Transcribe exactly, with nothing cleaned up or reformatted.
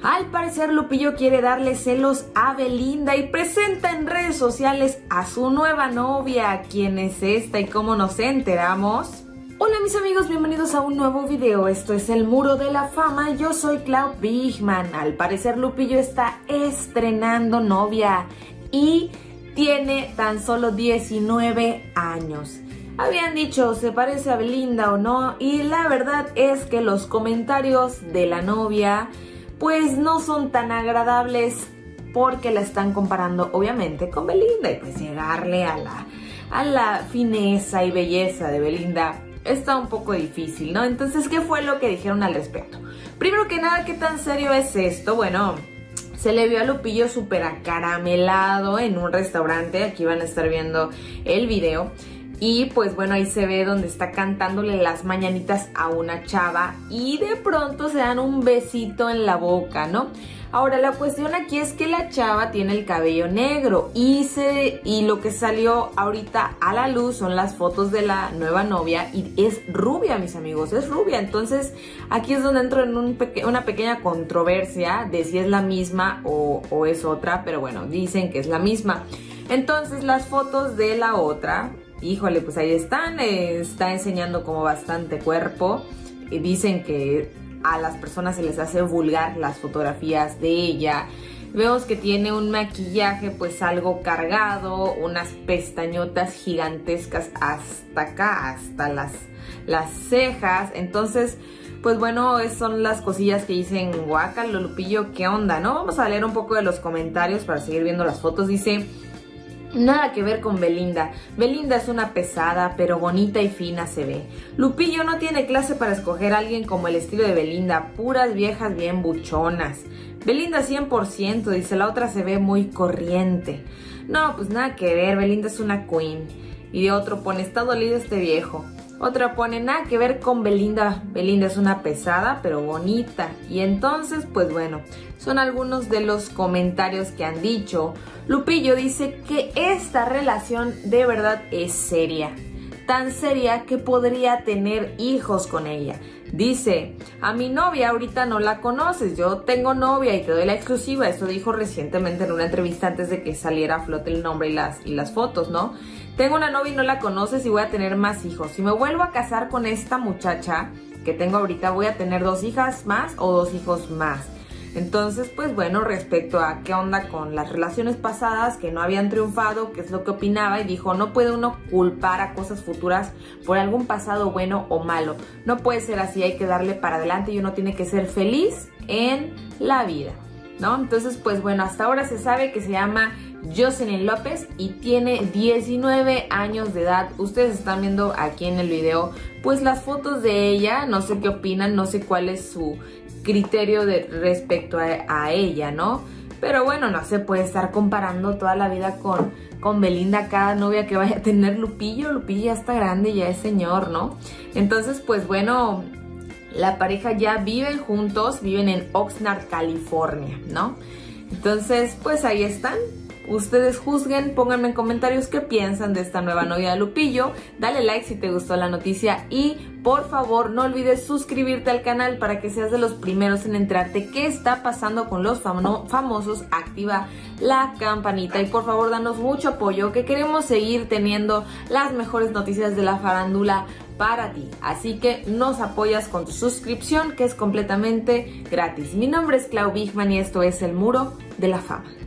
Al parecer Lupillo quiere darle celos a Belinda y presenta en redes sociales a su nueva novia. ¿Quién es esta y cómo nos enteramos? Hola mis amigos, bienvenidos a un nuevo video. Esto es el Muro de la Fama. Yo soy Clau Bigman. Al parecer Lupillo está estrenando novia y tiene tan solo diecinueve años. Habían dicho se parece a Belinda o no, y la verdad es que los comentarios de la novia pues no son tan agradables porque la están comparando obviamente con Belinda, y pues llegarle a la, a la fineza y belleza de Belinda está un poco difícil, ¿no? Entonces, ¿qué fue lo que dijeron al respecto? Primero que nada, ¿qué tan serio es esto? Bueno, se le vio a Lupillo súper acaramelado en un restaurante. Aquí van a estar viendo el video. Y pues bueno, ahí se ve donde está cantándole las mañanitas a una chava y de pronto se dan un besito en la boca, ¿no? Ahora, la cuestión aquí es que la chava tiene el cabello negro y, se, y lo que salió ahorita a la luz son las fotos de la nueva novia y es rubia, mis amigos, es rubia. Entonces, aquí es donde entro en un peque, una pequeña controversia de si es la misma o, o es otra, pero bueno, dicen que es la misma. Entonces, las fotos de la otra, híjole, pues ahí están, eh, está enseñando como bastante cuerpo y dicen que a las personas se les hace vulgar las fotografías de ella. Vemos que tiene un maquillaje pues algo cargado, unas pestañotas gigantescas hasta acá, hasta las, las cejas. Entonces, pues bueno, son las cosillas que dicen, guácalo Lupillo, ¿qué onda? ¿No? Vamos a leer un poco de los comentarios para seguir viendo las fotos. Dice: nada que ver con Belinda. Belinda es una pesada, pero bonita y fina se ve. Lupillo no tiene clase para escoger a alguien como el estilo de Belinda. Puras viejas bien buchonas. Belinda cien por ciento, dice, la otra se ve muy corriente. No, pues nada que ver, Belinda es una queen. Y de otro pone, está dolido este viejo. Otra pone, nada que ver con Belinda. Belinda es una pesada, pero bonita. Y entonces, pues bueno, son algunos de los comentarios que han dicho. Lupillo dice que esta relación de verdad es seria. Tan seria que podría tener hijos con ella. Dice, a mi novia ahorita no la conoces, yo tengo novia y te doy la exclusiva. Esto dijo recientemente en una entrevista antes de que saliera a flote el nombre y las, y las fotos, ¿no? Tengo una novia y no la conoces y voy a tener más hijos. Si me vuelvo a casar con esta muchacha que tengo ahorita, voy a tener dos hijas más o dos hijos más. Entonces, pues bueno, respecto a qué onda con las relaciones pasadas que no habían triunfado, qué es lo que opinaba, y dijo, no puede uno culpar a cosas futuras por algún pasado bueno o malo. No puede ser así, hay que darle para adelante y uno tiene que ser feliz en la vida, ¿no? Entonces, pues bueno, hasta ahora se sabe que se llama Jocelyn López y tiene diecinueve años de edad. Ustedes están viendo aquí en el video pues las fotos de ella, no sé qué opinan, no sé cuál es su criterio de respecto a, a ella, ¿no? Pero bueno, no se puede estar comparando toda la vida con, con Belinda, cada novia que vaya a tener Lupillo. Lupillo ya está grande, ya es señor, ¿no? Entonces, pues bueno, la pareja ya viven juntos, viven en Oxnard, California, ¿no? Entonces, pues ahí están. Ustedes juzguen, pónganme en comentarios qué piensan de esta nueva novia de Lupillo. Dale like si te gustó la noticia y por favor no olvides suscribirte al canal para que seas de los primeros en enterarte qué está pasando con los famo famosos. Activa la campanita y por favor danos mucho apoyo, que queremos seguir teniendo las mejores noticias de la farándula para ti. Así que nos apoyas con tu suscripción, que es completamente gratis. Mi nombre es Clau Bigman y esto es el Muro de la Fama.